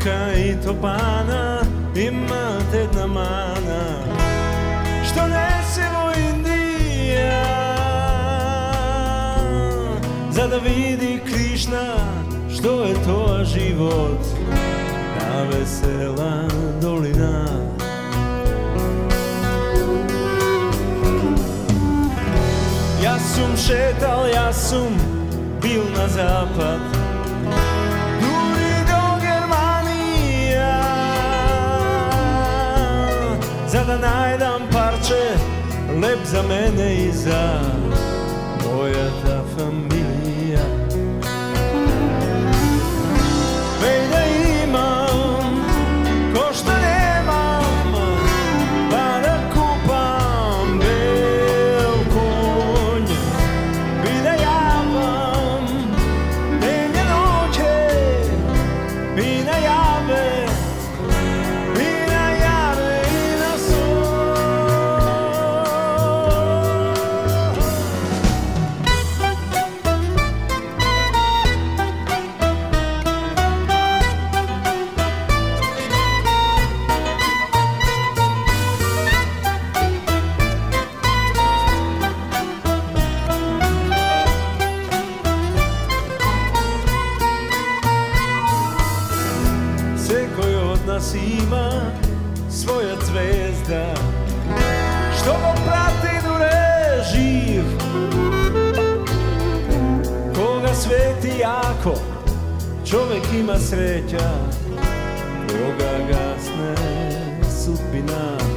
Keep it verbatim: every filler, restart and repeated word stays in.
Čoveka i topana ima jedna mana, što ne se vo Indija, za da vidi Krišna što je to život, ta vesela dolina. Ja sam šetal, ja sam bil na zapad, duri do Germanija, za da najdam parče lep za mene i za moja ta familija. Vej da imam ko što nemam, pa da kupam bel konj i da javam temne noće i na jave i na jave i na sol. Svekoj od nas ima svoja zvezda, što go prati dure živ, koga sveti jako, čovek ima sreća, koga gasne sudbina.